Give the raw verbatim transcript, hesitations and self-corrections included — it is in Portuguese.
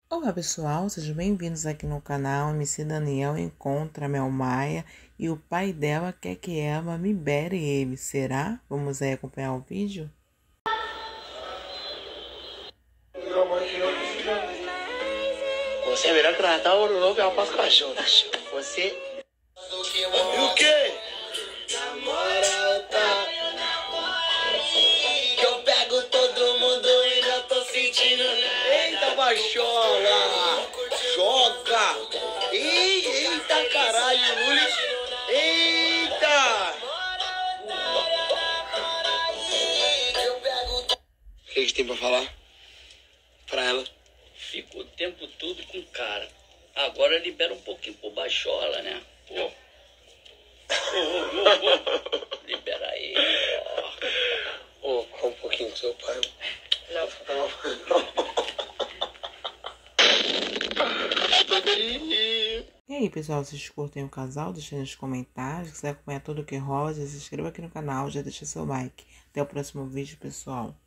Olá pessoal, sejam bem-vindos aqui no canal. M C Daniel encontra a Mel Maia e o pai dela quer que ela libere ele. Será? Vamos aí acompanhar o vídeo? Você é melhor que Natal ou novo é uma Páscoa juntas. Você... E o quê? Namora outra. Que eu pego todo mundo e já tô sentindo. Eita, baixola! Joga! Ih, eita, caralho, Luli! Eita! O que que tem pra falar? Pra ela? Fica o tempo todo com o cara. Agora libera um pouquinho pro baixola, né? Pô. Oh, oh, oh, oh. Libera ele. Ô, oh, um pouquinho do seu pai. Já E aí pessoal, vocês curtem o casal? Deixa aí nos comentários. Se quiser acompanhar tudo o que rola, se inscreva aqui no canal, já deixa seu like. Até o próximo vídeo, pessoal.